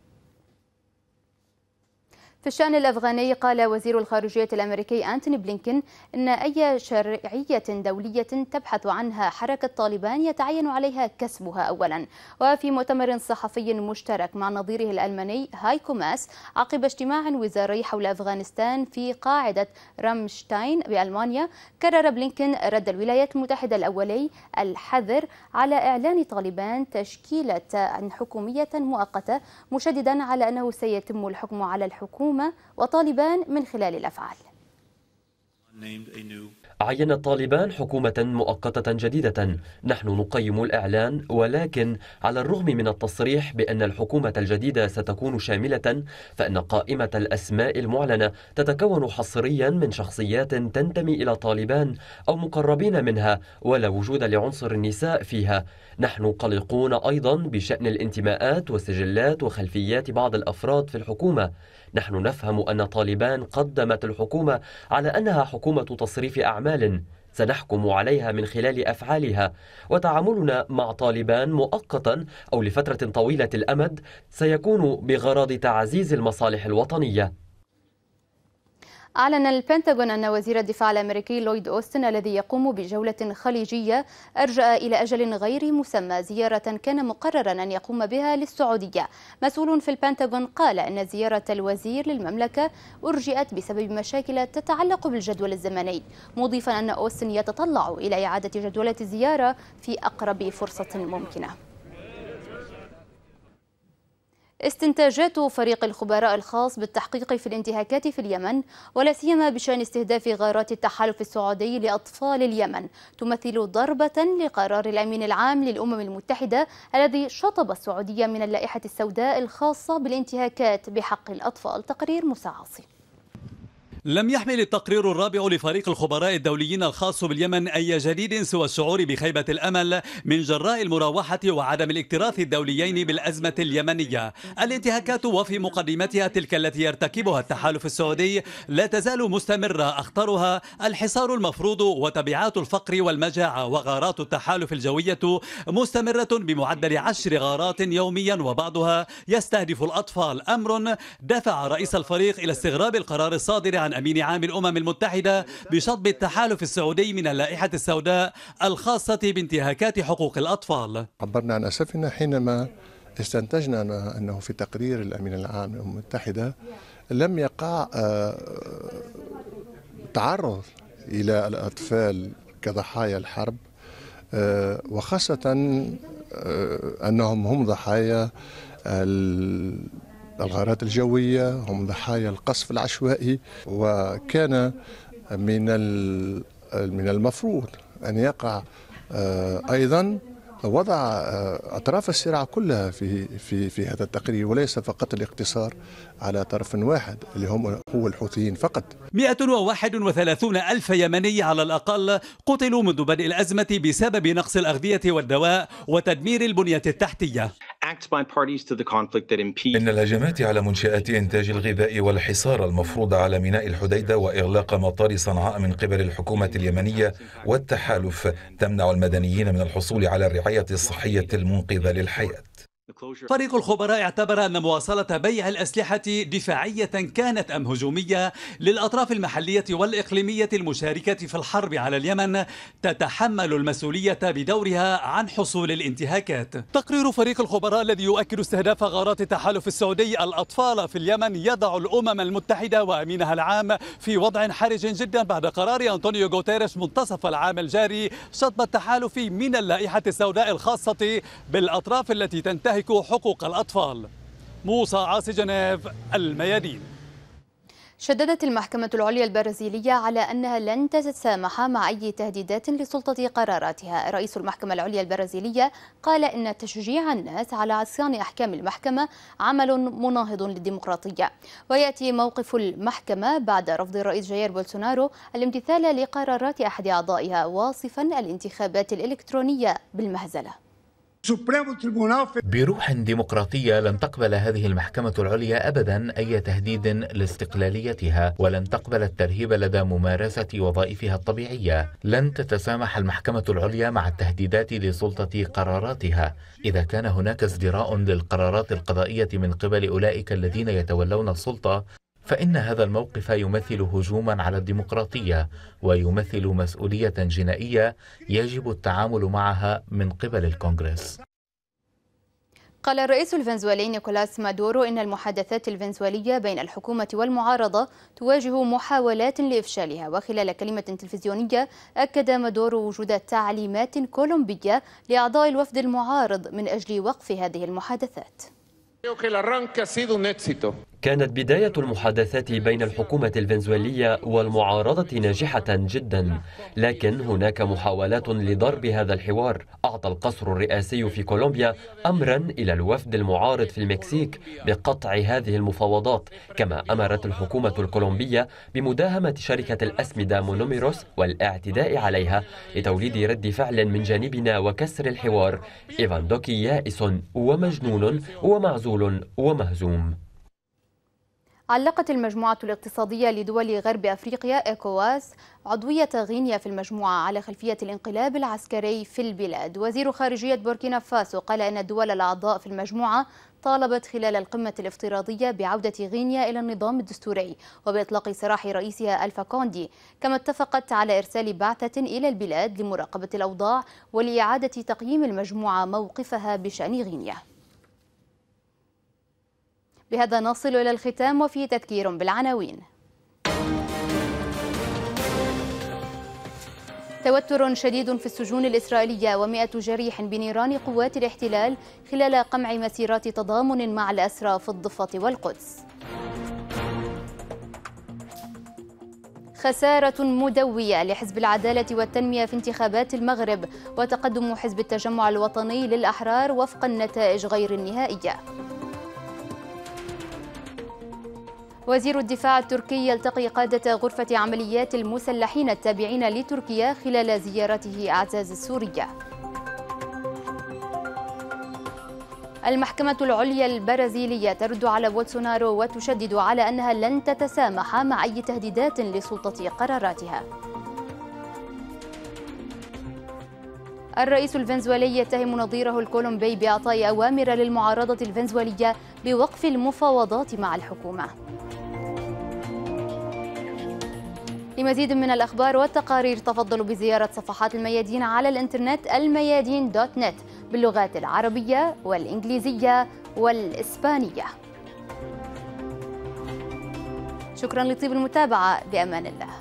في الشأن الأفغاني قال وزير الخارجية الأمريكي أنتوني بلينكين إن أي شرعية دولية تبحث عنها حركة طالبان يتعين عليها كسبها أولا. وفي مؤتمر صحفي مشترك مع نظيره الألماني هايكو ماس عقب اجتماع وزاري حول أفغانستان في قاعدة رامشتاين بألمانيا، كرر بلينكين رد الولايات المتحدة الأولي الحذر على إعلان طالبان تشكيلة حكومية مؤقتة، مشددا على أنه سيتم الحكم على الحكومة وطالبان من خلال الأفعال. عين طالبان حكومة مؤقتة جديدة. نحن نقيم الإعلان، ولكن على الرغم من التصريح بأن الحكومة الجديدة ستكون شاملة، فإن قائمة الأسماء المعلنة تتكون حصريا من شخصيات تنتمي إلى طالبان أو مقربين منها، ولا وجود لعنصر النساء فيها. نحن قلقون أيضا بشأن الانتماءات وسجلات وخلفيات بعض الأفراد في الحكومة. نحن نفهم أن طالبان قدمت الحكومة على أنها حكومة تصريف أعمال، سنحكم عليها من خلال أفعالها، وتعاملنا مع طالبان مؤقتا أو لفترة طويلة الأمد سيكون بغرض تعزيز المصالح الوطنية. أعلن البنتاغون أن وزير الدفاع الأمريكي لويد أوستن الذي يقوم بجولة خليجية أرجأ إلى أجل غير مسمى زيارة كان مقررا أن يقوم بها للسعودية. مسؤول في البنتاغون قال أن زيارة الوزير للمملكة أرجئت بسبب مشاكل تتعلق بالجدول الزمني، مضيفا أن أوستن يتطلع إلى إعادة جدولة الزيارة في أقرب فرصة ممكنة. استنتاجات فريق الخبراء الخاص بالتحقيق في الانتهاكات في اليمن، ولا سيما بشأن استهداف غارات التحالف السعودي لأطفال اليمن، تمثل ضربة لقرار الأمين العام للأمم المتحدة الذي شطب السعودية من اللائحة السوداء الخاصة بالانتهاكات بحق الأطفال. تقرير موسى عاصي. لم يحمل التقرير الرابع لفريق الخبراء الدوليين الخاص باليمن أي جديد سوى الشعور بخيبة الأمل من جراء المراوحة وعدم الاكتراث الدوليين بالأزمة اليمنية. الانتهاكات وفي مقدمتها تلك التي يرتكبها التحالف السعودي لا تزال مستمرة، أخطرها الحصار المفروض وتبعات الفقر والمجاعة، وغارات التحالف الجوية مستمرة بمعدل 10 غارات يوميا، وبعضها يستهدف الأطفال، أمر دفع رئيس الفريق إلى استغراب القرار الصادر عن أمين عام الأمم المتحدة بشطب التحالف السعودي من اللائحة السوداء الخاصة بانتهاكات حقوق الأطفال. عبرنا عن أسفنا حينما استنتجنا أنه في تقرير الأمين العام للأمم المتحدة لم يقع تعرض إلى الأطفال كضحايا الحرب، وخاصة أنهم هم ضحايا الغارات الجوية، هم ضحايا القصف العشوائي، وكان من المفروض أن يقع أيضا وضع أطراف الصراع كلها في هذا التقرير، وليس فقط الاقتصار على طرف واحد اللي هو الحوثيين فقط. 131 ألف يمني على الأقل قتلوا منذ بدء الأزمة بسبب نقص الأغذية والدواء وتدمير البنية التحتية. إن الهجمات على منشآت إنتاج الغذاء والحصار المفروض على ميناء الحديدة وإغلاق مطار صنعاء من قبل الحكومة اليمنية والتحالف تمنع المدنيين من الحصول على الرعاية الصحية المنقذة للحياة. فريق الخبراء اعتبر أن مواصلة بيع الأسلحة دفاعية كانت أم هجومية للأطراف المحلية والإقليمية المشاركة في الحرب على اليمن تتحمل المسؤولية بدورها عن حصول الانتهاكات. تقرير فريق الخبراء الذي يؤكد استهداف غارات التحالف السعودي الأطفال في اليمن يضع الأمم المتحدة وأمينها العام في وضع حرج جدا بعد قرار أنطونيو غوتيريش منتصف العام الجاري شطب التحالف من اللائحة السوداء الخاصة بالأطراف التي تنتهك حقوق الأطفال. موسى عاصي، جنيف، الميادين. شددت المحكمة العليا البرازيلية على أنها لن تتسامح مع أي تهديدات لسلطة قراراتها. رئيس المحكمة العليا البرازيلية قال إن تشجيع الناس على عصيان أحكام المحكمة عمل مناهض للديمقراطية. ويأتي موقف المحكمة بعد رفض الرئيس جاير بولسونارو الامتثال لقرارات أحد أعضائها، واصفا الانتخابات الإلكترونية بالمهزلة. بروح ديمقراطية لن تقبل هذه المحكمة العليا أبدا أي تهديد لاستقلاليتها، ولن تقبل الترهيب لدى ممارسة وظائفها الطبيعية. لن تتسامح المحكمة العليا مع التهديدات لسلطة قراراتها. إذا كان هناك ازدراء للقرارات القضائية من قبل أولئك الذين يتولون السلطة، فإن هذا الموقف يمثل هجوما على الديمقراطية ويمثل مسؤولية جنائية يجب التعامل معها من قبل الكونغرس. قال الرئيس الفنزويلي نيكولاس مادورو إن المحادثات الفنزويلية بين الحكومة والمعارضة تواجه محاولات لإفشالها. وخلال كلمة تلفزيونية أكد مادورو وجود تعليمات كولومبية لأعضاء الوفد المعارض من أجل وقف هذه المحادثات. كانت بداية المحادثات بين الحكومة الفنزويلية والمعارضة ناجحة جدا، لكن هناك محاولات لضرب هذا الحوار. أعطى القصر الرئاسي في كولومبيا أمرا إلى الوفد المعارض في المكسيك بقطع هذه المفاوضات، كما أمرت الحكومة الكولومبية بمداهمة شركة الأسمدة مونوميروس والاعتداء عليها لتوليد رد فعل من جانبنا وكسر الحوار. إيفان دوكي يائس ومجنون ومعزول ومهزوم. علقت المجموعة الاقتصادية لدول غرب أفريقيا إيكواس عضوية غينيا في المجموعة على خلفية الانقلاب العسكري في البلاد. وزير خارجية بوركينا فاسو قال أن الدول الأعضاء في المجموعة طالبت خلال القمة الافتراضية بعودة غينيا إلى النظام الدستوري وبإطلاق سراح رئيسها ألفا كوندي، كما اتفقت على إرسال بعثة إلى البلاد لمراقبة الأوضاع ولإعادة تقييم المجموعة موقفها بشأن غينيا. بهذا نصل إلى الختام وفي تذكير بالعناوين. توتر شديد في السجون الإسرائيلية و100 جريح بنيران قوات الاحتلال خلال قمع مسيرات تضامن مع الأسرى في الضفة والقدس. خسارة مدوية لحزب العدالة والتنمية في انتخابات المغرب وتقدم حزب التجمع الوطني للأحرار وفق النتائج غير النهائية. وزير الدفاع التركي يلتقي قادة غرفة عمليات المسلحين التابعين لتركيا خلال زيارته أعزاز السورية. المحكمة العليا البرازيلية ترد على بولسونارو وتشدد على أنها لن تتسامح مع أي تهديدات لسلطة قراراتها. الرئيس الفنزويلي يتهم نظيره الكولومبي بإعطاء أوامر للمعارضة الفنزويلية بوقف المفاوضات مع الحكومة. لمزيد من الأخبار والتقارير تفضلوا بزيارة صفحات الميادين على الإنترنت الميادين.net باللغات العربية والإنجليزية والإسبانية. شكرا لطيب المتابعة، بأمان الله.